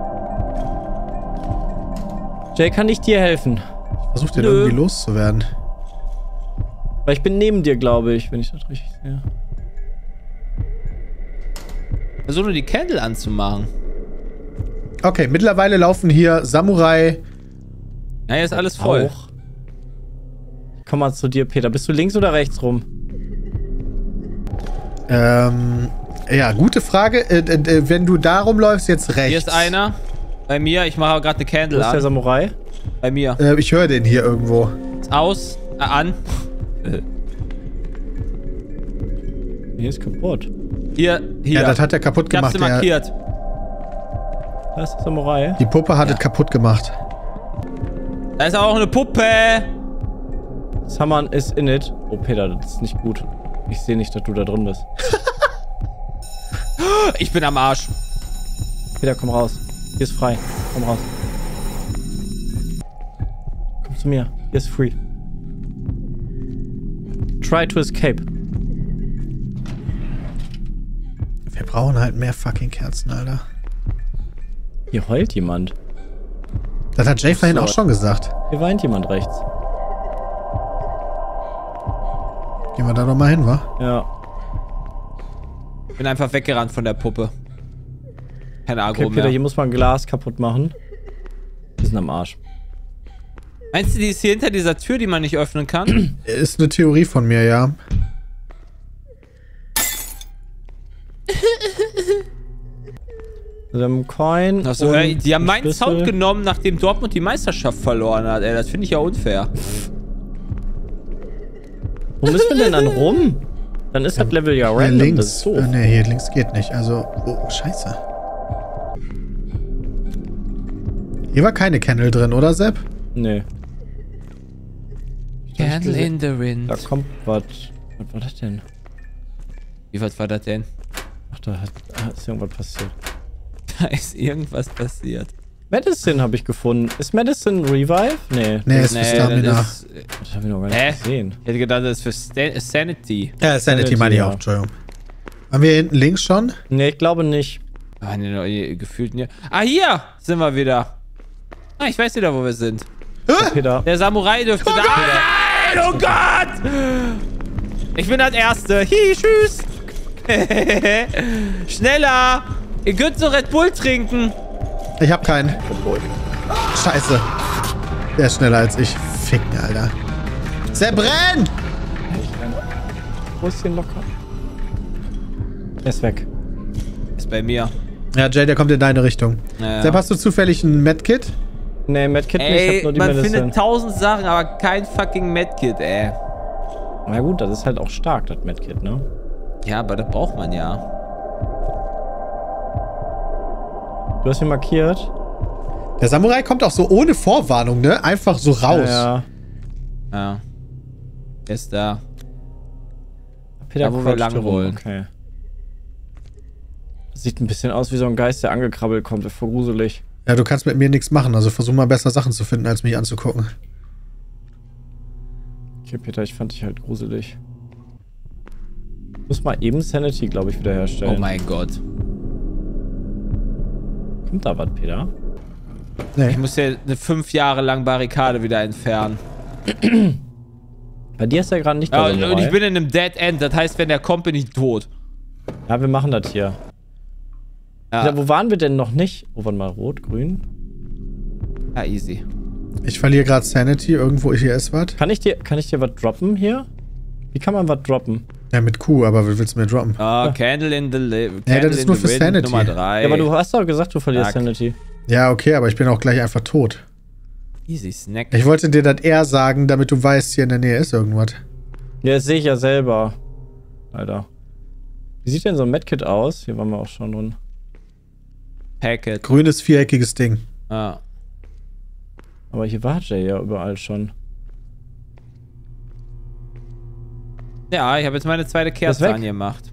Jay, kann ich dir helfen? Versucht den Nö. irgendwie loszuwerden. Weil ich bin neben dir, glaube ich, wenn ich das richtig sehe. Versuch nur die Candle anzumachen. Okay, mittlerweile laufen hier Samurai. Ja, hier ist alles voll. Auch. Komm mal zu dir, Peter. Bist du links oder rechts rum? Ähm, ja, gute Frage. Äh, äh, wenn du da rumläufst, jetzt rechts. Hier ist einer. Bei mir. Ich mache gerade eine Wo Candle ist der an. Samurai? Bei mir. Äh, ich höre den hier irgendwo. Ist aus. Äh, an. Hier ist kaputt. Hier. Hier. Ja, das hat er kaputt ich hab's gemacht. Der, markiert. Da ist der Samurai. die Puppe hat Ja. es kaputt gemacht. Da ist auch eine Puppe. Someone is in it. Oh, Peter, das ist nicht gut. Ich sehe nicht, dass du da drin bist. Ich bin am Arsch. Peter, komm raus. Hier ist frei. Komm raus. Komm zu mir. Hier ist free. Try to escape. Wir brauchen halt mehr fucking Kerzen, Alter. Hier heult jemand. Das hat Jay vorhin So. auch schon gesagt. Hier weint jemand rechts. Gehen wir da doch mal hin, wa? Ja. Bin einfach weggerannt von der Puppe. Keine Agro Okay, Peter, mehr. hier muss man Glas kaputt machen. Wir sind am Arsch. Meinst du, die ist hier hinter dieser Tür, die man nicht öffnen kann? Ist eine Theorie von mir, ja. Mit einem Coin. Also, und ey, die haben einem meinen Schlüssel. Sound genommen, nachdem Dortmund die Meisterschaft verloren hat. Ey, das finde ich ja unfair. Wo müssen wir denn dann rum? Dann ist das Level ja Hier random. links. Das ist doof. Äh, nee, hier links geht nicht. Also, oh, scheiße. Hier war keine Candle drin, oder, Sepp? Nee. Candle in the wind. Da kommt was. Was war das denn? Wie was war das denn? Ach, da hat, da ist irgendwas passiert. Da ist irgendwas passiert. Medicine habe ich gefunden. Ist Medicine Revive? Nee. Nee, ist für Stamina. das ist... Das habe ich noch gar nicht Hä? gesehen. Ich hätte gedacht, das ist für Stan Sanity. Ja, Sanity Sanity, meine ich ja. auch, Entschuldigung. Waren wir hier hinten links schon? Nee, ich glaube nicht. Ah, nee, gefühlt hier. Ah, hier sind wir wieder. Ah, ich weiß wieder, wo wir sind. Peter. Der Samurai dürfte da sein. Oh Gott! Ich bin das Erste. Hi, tschüss. Schneller. Ihr könnt so Red Bull trinken. Ich hab keinen. Scheiße. Der ist schneller als ich. Ficken, Alter. Sepp, renn! Brustchen locker. Er ist weg. Ist bei mir. Ja, Jay, der kommt in deine Richtung. Ja. Sepp, hast du zufällig ein Medkit? Nee, Medkit nicht. Ich Ey, hab nur die man Medicine. findet tausend Sachen, aber kein fucking Medkit, ey. Na gut, das ist halt auch stark, das Medkit, ne? Ja, aber das braucht man ja. Du hast ihn markiert. Der Samurai kommt auch so ohne Vorwarnung, ne? Einfach so raus. Ja, ja. Ja. Er ist da. Peter, Da, wo wir croucht lang rum. wollen. Okay. Sieht ein bisschen aus wie so ein Geist, der angekrabbelt kommt. Das ist voll gruselig. Ja, du kannst mit mir nichts machen, also versuch mal besser Sachen zu finden, als mich anzugucken. Okay, Peter, ich fand dich halt gruselig. Ich muss mal eben Sanity, glaube ich, wiederherstellen. Oh mein Gott. Kommt da was, Peter? Nee. Ich muss ja eine fünf Jahre lang Barrikade wieder entfernen. Bei dir ist ja gerade nicht Ja, der und, und ich bin in einem Dead End. Das heißt, wenn der kommt, bin ich tot. Ja, wir machen das hier. Ja, Peter, wo waren wir denn noch nicht? Oh, warte mal, rot, grün. ja easy. Ich verliere gerade Sanity, irgendwo hier ist was. Kann ich dir, kann ich dir was droppen hier? Wie kann man was droppen? Ja, mit Q, aber wie willst du mir droppen? Ah, Candle in the Li Nee, das ist nur für Wind, Sanity. Nummer drei. Ja, aber du hast doch gesagt, du verlierst Zack. Sanity. Ja, okay, aber ich bin auch gleich einfach tot. Easy Snack. Ich wollte dir das eher sagen, damit du weißt, hier in der Nähe ist irgendwas. Ja, das sehe ich ja selber. Alter. Wie sieht denn so ein Medkit aus? Hier waren wir auch schon drin. Packet. Grünes, viereckiges Ding. Ah. Aber hier war Jay ja überall schon. Ja, ich habe jetzt meine zweite Ist Kerze weg. angemacht.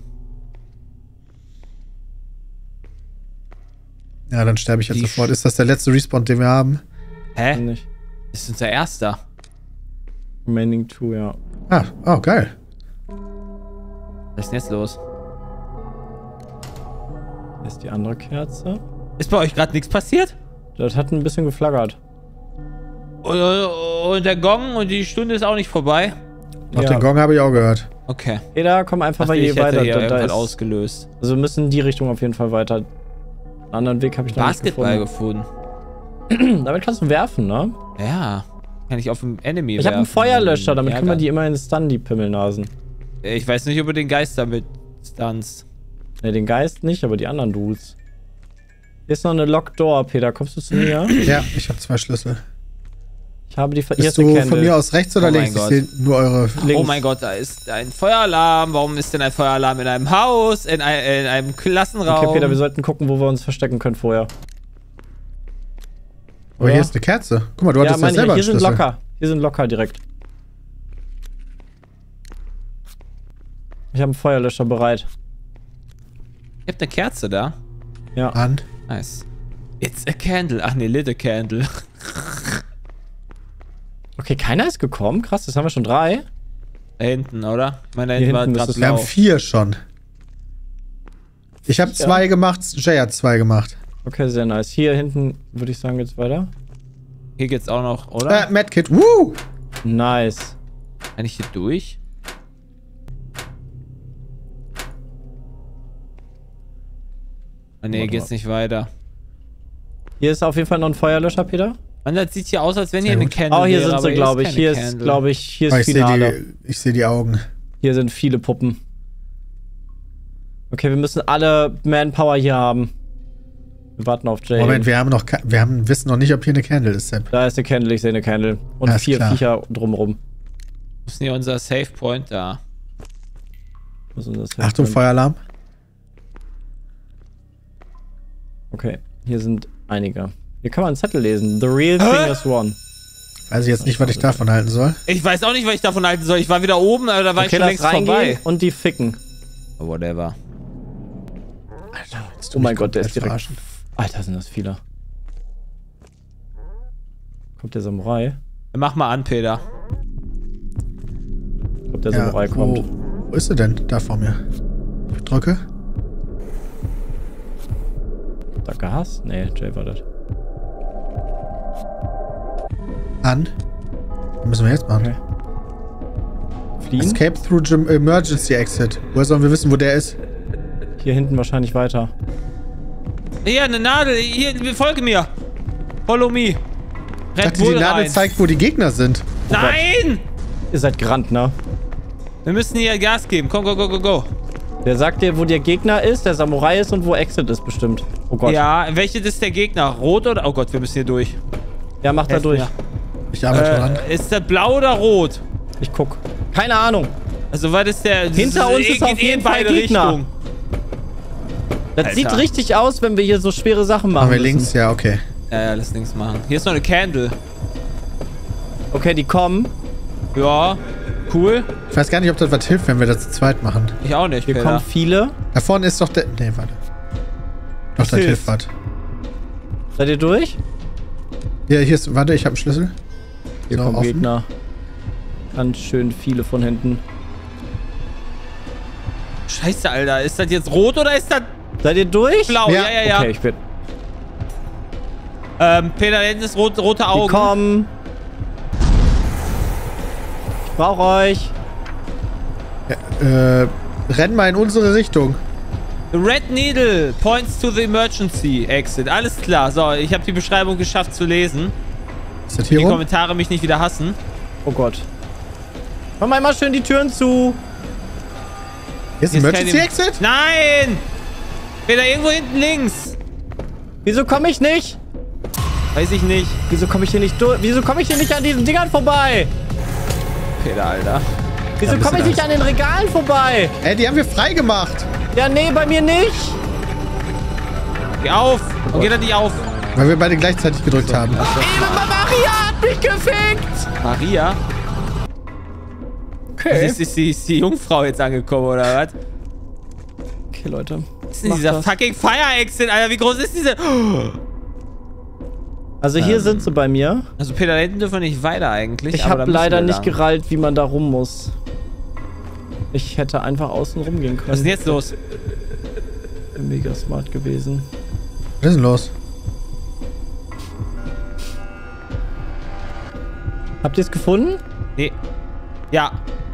Ja, dann sterbe ich jetzt Die sofort. Sch- Ist das der letzte Respawn, den wir haben? Hä? Nicht. Das ist unser erster. Remaining two, ja. Ah, oh, geil. Was ist denn jetzt los? Hier ist die andere Kerze. Ist bei euch gerade nichts passiert? Das hat ein bisschen geflaggert. Und, und der Gong und die Stunde ist auch nicht vorbei? Auch Ja. den Gong habe ich auch gehört. Okay. Peter, komm einfach Ach, mal ich hier hätte weiter. hier Da, da irgendwas ist, ausgelöst. also wir müssen in die Richtung auf jeden Fall weiter. Einen anderen Weg habe ich noch nicht Basketball gefunden. gefunden. Damit kannst du werfen, ne? Ja. Kann ich auf den Enemy Ich habe einen werfen, Feuerlöscher, damit dann können wir ärgern. die immerhin stunnen, die Pimmelnasen. Ich weiß nicht, ob du den Geist damit stunst. Ne, den Geist nicht, aber die anderen Dudes. Hier ist noch eine Locked Door, Peter. Kommst du zu mir? Ja, ich habe zwei Schlüssel. Ich habe die Ver Hier Bist ist eine du Candle. von mir aus rechts oder Oh mein links? Ich Gott. sehe nur eure... Links. Oh mein Gott, da ist ein Feueralarm. Warum ist denn ein Feueralarm in einem Haus, in, ein, in einem Klassenraum? Okay, Peter, wir sollten gucken, wo wir uns verstecken können vorher. Oh, hier ist eine Kerze. Guck mal, du Ja, hattest ja meine selber ich, hier einen sind Schlüssel. locker. Hier sind locker direkt. Ich habe einen Feuerlöscher bereit. Ihr habt eine Kerze da. Ja. An. Nice. It's a candle. Ach ne, lit a candle. Okay, keiner ist gekommen. Krass, das haben wir schon drei. Da hinten, oder? Ich meine, da Hier hinten war hinten gerade müsste es- Wir haben blau. vier schon. Ich habe zwei gemacht, Jay hat zwei gemacht. Okay, sehr nice. Hier hinten würde ich sagen, geht's weiter. Hier geht's auch noch, oder? Äh, Medkit. Woo! Nice. Kann ich hier durch? Ah ne, Warte geht's mal. nicht weiter. Hier ist auf jeden Fall noch ein Feuerlöscher, Peter. Und das sieht hier aus, als wenn hier Sehr eine gut. Candle Oh, hier wäre, sind aber sie, glaube ich. keine Hier ist, Candle. glaube ich, hier Oh, ist ich sehe Finale. die, ich seh die Augen. Hier sind viele Puppen. Okay, wir müssen alle Manpower hier haben. Wir warten auf Jay. Moment, wir haben noch, ke- wir haben, wissen noch nicht, ob hier eine Candle ist, Sepp. Da ist eine Candle, ich sehe eine Candle. Und Alles vier klar. Viecher drumrum. Wo ist denn hier unser Save Point da? Was ist das hier? Achtung, Feueralarm. Okay, hier sind einige. Hier kann man einen Zettel lesen. The real Hä? thing is one. Weiß ich jetzt nicht, was ich davon halten soll. Ich weiß auch nicht, was ich davon halten soll. Ich war wieder oben, aber da war Okay, ich schon lass längst reingehen vorbei. und die ficken. Oh, whatever. Alter, willst du Oh mein mich Gott, der ist komplett direkt... verarschen? Alter, sind das viele. Kommt der Samurai? Mach mal an, Peter. Ich glaube, der Ja, Samurai wo, kommt. wo ist er denn? Da vor mir. Ich drücke. Da Gas? Nee, Jay war das. An. Was müssen wir jetzt machen? Okay. Fliehen? Escape through Gym Emergency Exit. Woher sollen wir wissen, wo der ist? Hier hinten wahrscheinlich weiter. Hier, eine Nadel. Hier, folge mir. Follow me. Ich Red dachte, die Bull Nadel rein. zeigt, wo die Gegner sind. Nein! Ihr seid gerannt, ne? Wir müssen hier Gas geben. Komm, go, go, go, go. Der sagt dir, wo der Gegner ist, der Samurai ist und wo Exit ist bestimmt. Oh Gott. Ja, welches ist der Gegner? Rot oder... Oh Gott, wir müssen hier durch. Ja, mach da Helft durch. mir. Ich arbeite dran. Äh, ist das blau oder rot? Ich guck. Keine Ahnung. Also, was ist der... Hinter das uns ist geht auf eh jeden in Fall beide Gegner. Richtungen. Das Alter. sieht richtig aus, wenn wir hier so schwere Sachen machen Machen wir müssen. links? Ja, okay. Ja, ja, lass links machen. Hier ist noch eine Candle. Okay, die kommen. Ja, cool. Ich weiß gar nicht, ob das was hilft, wenn wir das zu zweit machen. Ich auch nicht, Hier Peter. kommen viele. Da vorne ist doch der... Nee, warte. Doch, das hilft. hilft was. Seid ihr durch? Ja, hier ist... Warte, ich habe einen Schlüssel. Hier So, kommen offen. Gegner. Ganz schön viele von hinten. Scheiße, Alter. Ist das jetzt rot oder ist das Seid ihr durch? blau? Ja. Ja, ja, ja. Okay, ich bin. Ähm, Peter, da hinten ist rot, rote Die Augen. kommen. Ich brauche euch. Äh, renn mal in unsere Richtung. The red needle points to the emergency exit. Alles klar. So, ich habe die Beschreibung geschafft zu lesen. Ist das hier Die rum? Kommentare mich nicht wieder hassen. Oh Gott. Mach mal immer schön die Türen zu. Hier ist ein Hier ist Emergency keine- Exit? Nein! Peter, irgendwo hinten links. Wieso komme ich nicht? Weiß ich nicht. Wieso komme ich hier nicht durch? Wieso komme ich hier nicht an diesen Dingern vorbei? Peter, Alter. Wieso Ja, ein komme ich bisschen nicht an den Regalen vorbei? Ey, die haben wir frei gemacht. Ja, nee, bei mir nicht. Geh auf. Und geh da nicht auf. Weil wir beide gleichzeitig gedrückt haben. Eben, Maria hat mich gefickt. Maria? Okay. Ist, ist, die, ist die Jungfrau jetzt angekommen, oder was? Okay, Leute. Was ist denn Mach dieser das. fucking Fire Exit, Alter? Wie groß ist diese... Also hier Ähm. sind sie bei mir. Also Peter, da hinten dürfen wir nicht weiter eigentlich. Ich aber habe da müssen leider wir nicht lang. gerallt, wie man da rum muss. Ich hätte einfach außen rumgehen können. Was ist denn jetzt los? Mega smart gewesen. Was ist denn los? Habt ihr es gefunden? Nee. Ja.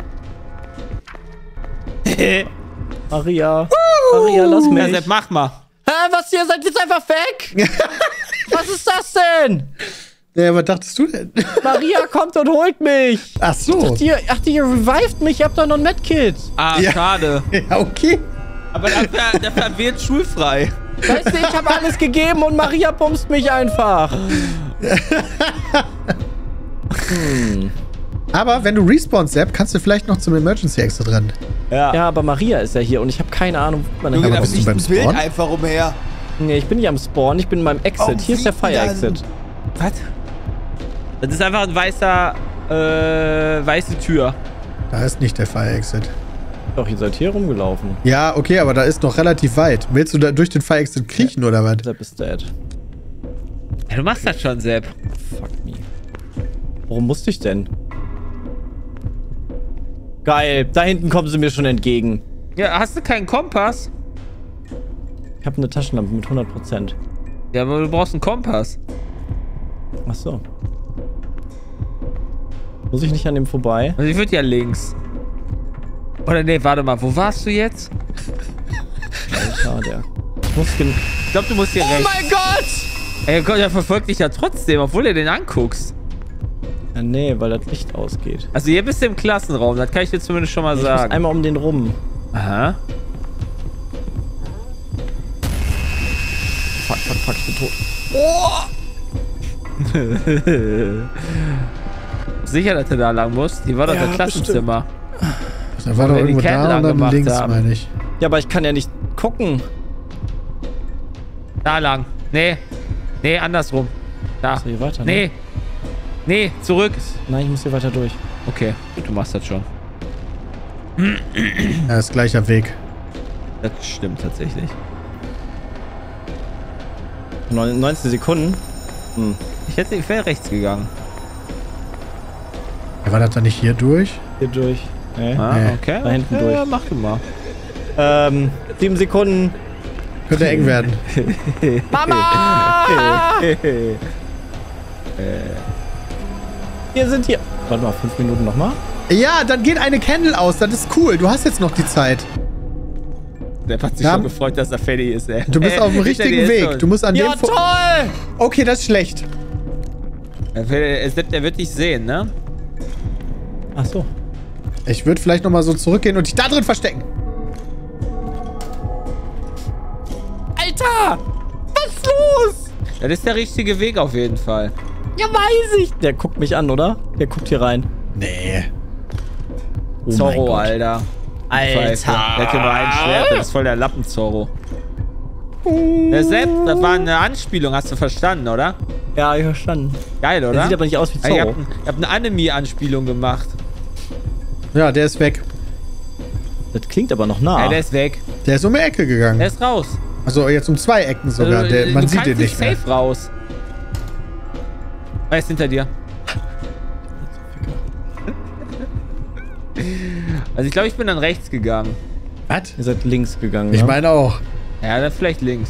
Maria. Maria, lass mich. Ja, Sepp, mach mal. Hä, was, ihr seid jetzt einfach weg? Was ist das denn? Ja, was dachtest du denn? Maria kommt und holt mich. Ach so. Dachte ihr, ach, ihr revived mich, ihr habt doch noch ein Medkit. Ah, Ja. schade. Ja, okay. Aber dafür, dafür wird schulfrei. Weißt du, ich habe alles gegeben und Maria bumst mich einfach. Hm. Aber wenn du respawnst, Sepp, kannst du vielleicht noch zum Emergency Exit rennen. Ja. Ja, aber Maria ist ja hier und ich habe keine Ahnung, wo man Junge, hin da bist du beim Spawn? einfach umher. Nee, ich bin nicht am Spawn, ich bin in meinem Exit. Oh, hier ist der wie Fire dann? Exit. Was? Das ist einfach ein weißer, äh, weiße Tür. Da ist nicht der Fire Exit. Doch, ihr seid hier rumgelaufen. Ja, okay, aber da ist noch relativ weit. Willst du da durch den Fire Exit kriechen oder was? Sepp ist dead. Ja, du machst das schon, Sepp. Fuck me. Warum musste ich denn? Geil, da hinten kommen sie mir schon entgegen. Ja, hast du keinen Kompass? Ich habe eine Taschenlampe mit hundert Prozent. Ja, aber du brauchst einen Kompass. Ach so. Muss ich nicht an dem vorbei? Also ich würde ja links. Oder nee, warte mal, wo warst du jetzt? Alter, der. Ich muss gen Ich glaube, du musst hier Oh rechts. mein Gott! Ey Gott, der verfolgt dich ja trotzdem, obwohl du den anguckst. Ja, nee, weil das Licht ausgeht. Also hier bist du im Klassenraum, das kann ich dir zumindest schon mal Ich muss sagen. einmal um den rum. Aha. Fuck, fuck, fuck, ich bin tot. Sicher, dass du da lang musst? Die war doch Ja, das Klassenzimmer. Da war doch wir die irgendwo Candle da und dann angemacht links, haben. meine ich. Ja, aber ich kann ja nicht gucken. Da lang. Nee. Nee, andersrum. Da. So, hier weiter, ne? Nee. Nee, zurück. Nein, ich muss hier weiter durch. Okay, du machst das schon. Ja, ist gleicher Weg. Das stimmt tatsächlich. Neun- neunzehn Sekunden. Hm. Ich hätte ich wäre rechts gegangen. Ja, war das dann nicht hier durch? Hier durch. Nee. Ah, Nee. okay. Da hinten ja, durch. Ja, mach du mal. Ähm, sieben Sekunden. Könnte eng werden. Mama! Wir sind hier. Warte mal, fünf Minuten nochmal. Ja, dann geht eine Candle aus. Das ist cool. Du hast jetzt noch die Zeit. Der hat sich Ja. schon gefreut, dass er fertig ist, ey. Du bist auf dem Hinter dir richtigen ist Weg. schon. Du musst an Ja, dem... Fu- toll! Okay, das ist schlecht. Der wird- der wird dich sehen, ne? Ach so. Ich würde vielleicht noch mal so zurückgehen und dich da drin verstecken. Alter! Was ist los? Das ist der richtige Weg auf jeden Fall. Ja, weiß ich. Der guckt mich an, oder? Der guckt hier rein. Nee. Oh mein Zorro, Gott. Alter. Alter. Pfeife. Der hat hier nur ein Schwert, das ist voll der Lappen-Zorro. Der Sepp, das war eine Anspielung, hast du verstanden, oder? Ja, ich verstanden. Geil, oder? Der sieht aber nicht aus wie Ja, ich Zorro. hab, ich hab eine Anime-Anspielung gemacht. Ja, der ist weg. Das klingt aber noch nah. Ja, der ist weg. Der ist um die Ecke gegangen. Der ist raus. Also jetzt um zwei Ecken sogar. Also, Der, man du sieht kannst den nicht mehr. safe raus. Er ist hinter dir. Also ich glaube, ich bin dann rechts gegangen. Was? Ihr seid links gegangen, Ich ne? meine auch. Ja, dann vielleicht links.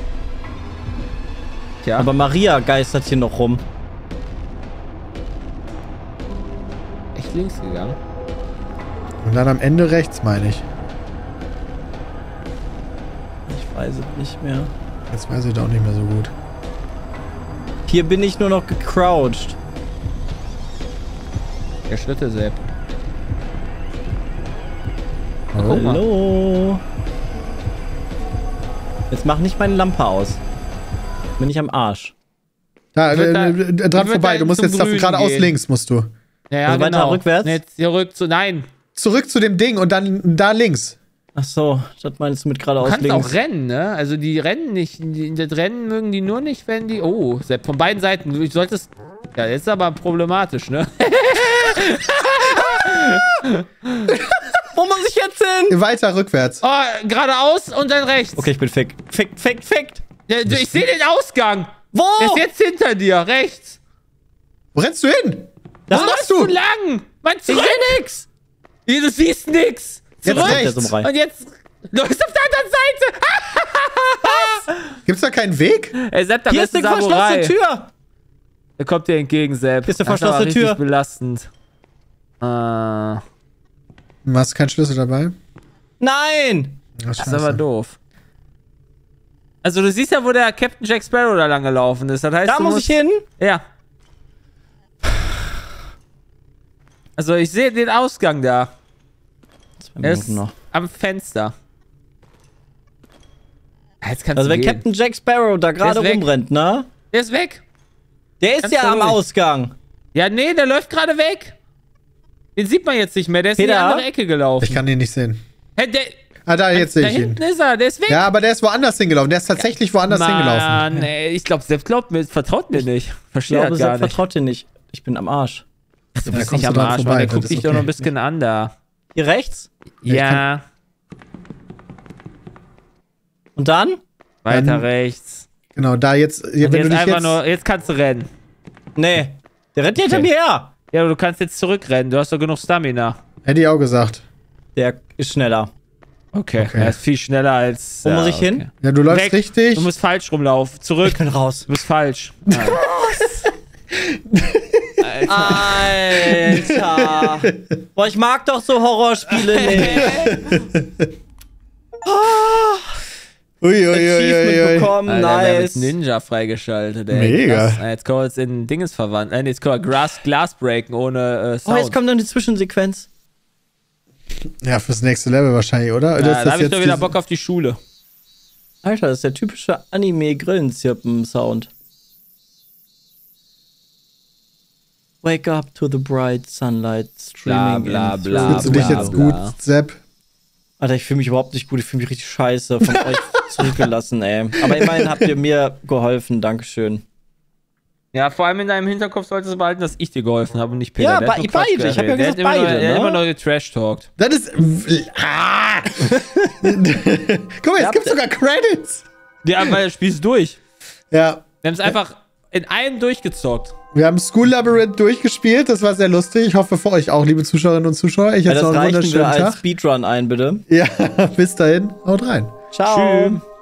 Tja. Aber Maria geistert hier noch rum. echt links gegangen. Und dann am Ende rechts, meine ich. Ich weiß es nicht mehr. Jetzt weiß ich doch nicht mehr so gut. Hier bin ich nur noch gecrouched. Der Schritte selbst. Oh. guck mal. Hallo. Jetzt mach nicht meine Lampe aus. Bin ich am Arsch. Da, Ich würd da- äh, äh, ich dran würd vorbei. da Du musst zum jetzt da Grün geradeaus gehen. links, musst du. Ja, ja, Also weiter genau. rückwärts? Nee, jetzt zurück zu. Nein. Zurück zu dem Ding und dann da links. Ach so, das meinst du mit Du geradeaus kannst links. auch rennen, ne? Also die rennen nicht. Die, das Rennen mögen die nur nicht, wenn die. Oh, Sepp, von beiden Seiten. Du solltest. Ja, jetzt ist aber problematisch, ne? Wo muss ich jetzt hin? Weiter rückwärts. Oh, geradeaus und dann rechts. Okay, ich bin fickt. Fickt, fickt, fickt. Ja, du, ich sehe den Ausgang. Wo? Der ist jetzt hinter dir, rechts. Wo rennst du hin? Da Was Du machst zu du? lang. Mann, Ich zurück. seh nix. Hier, du siehst nix. Jetzt Zurück. rechts. Der Samurai. Und jetzt läufst auf der anderen Seite. Gibt's da keinen Weg? Ey, Sepp, da Hier bist ist du eine Samurai. verschlossene Tür. Der kommt dir entgegen, Sepp. Hier ist eine Das aber verschlossene richtig Tür. belastend. Äh, Du hast keinen Schlüssel dabei? Nein. Ach, das ist scheiße. aber doof. Also du siehst ja, wo der Captain Jack Sparrow da lang gelaufen ist. Das heißt, Da du muss musst, ich hin. Ja. Also ich sehe den Ausgang da. Zwei Er ist Minuten noch. am Fenster. Jetzt kannst Also du wenn gehen. Captain Jack Sparrow da gerade weg. rumrennt, ne? Der ist weg. Der ist Kannst ja du am ruhig. Ausgang. Ja, nee, der läuft gerade weg. Den sieht man jetzt nicht mehr. Der ist in Peter? die andere Ecke gelaufen. Ich kann ihn nicht sehen. Hä, der, Ah, da, jetzt sehe da ich ihn. hinten ist er. Der ist weg. Ja, aber der ist woanders hingelaufen. Der ist tatsächlich woanders hingelaufen. Mann, ey, ich glaube, Sepp glaubt mir, vertraut mir nicht. Ich Verstehe glaube, das gar Sepp nicht. vertraut dir nicht. Ich bin am Arsch. Du Da bist kommst nicht du am dran Arsch, vorbei, Mann. Der das guckt ist dich doch okay. noch ein bisschen an da. Hier rechts. ich Ja, Und dann? weiter Dann- rechts. Genau, da jetzt. Und Wenn du jetzt dich einfach jetzt, nur, jetzt kannst du rennen. Nee. Der rennt hinter Okay. mir her. Ja, aber du kannst jetzt zurückrennen. Du hast doch genug Stamina. hätte ich auch gesagt. Der ist schneller. Okay. Okay. Er ist viel schneller als. Wo ja, muss ich okay. hin? Ja, du läufst Weg. richtig. Du musst falsch rumlaufen. Zurück. Ich bin raus. Du bist falsch. Nein. Alter. Boah, ich mag doch so Horrorspiele nicht. Uiuiuiui. Achievement bekommen, Alter, wir haben nice. jetzt Ninja freigeschaltet, ey. Mega. Krass. Jetzt können wir uns in Dinges verwandeln. Nein, jetzt können wir Glas, Glas breaken ohne äh, Oh, Sound. jetzt kommt dann die Zwischensequenz. Ja, fürs nächste Level wahrscheinlich, oder? ja, Das da ist hab ich jetzt doch wieder diese- Bock auf die Schule. Alter, das ist der typische Anime-Grillenzirpen-Sound. Wake up to the bright sunlight streaming Bla, bla, in bla, through Fühlst du the dich bla, jetzt window. bla. gut, Sepp? Alter, ich fühle mich überhaupt nicht gut. Ich fühle mich richtig scheiße von euch zurückgelassen, ey. Aber immerhin habt ihr mir geholfen. Dankeschön. Ja, vor allem in deinem Hinterkopf solltest du behalten, dass ich dir geholfen habe und nicht Peter. Ja, Der hat be- nur Quatsch beide. Ich hab ja geredet. Der gesagt, hat immer beide, Nur, der hat ne? immer nur getrash-talkt. Das ist. Ah! Guck mal, jetzt gibt's sogar Credits. Ja, weil das Spiel ist durch. Ja, Wir haben es einfach in einem durchgezockt. wir haben School Labyrinth durchgespielt. Das war sehr lustig. Ich hoffe für euch auch, liebe Zuschauerinnen und Zuschauer. Ich Ja, jetzt das noch einen reichen wir wunderschönen als Tag. Speedrun ein, bitte. Ja, bis dahin. Haut rein. Ciao. Tschüss.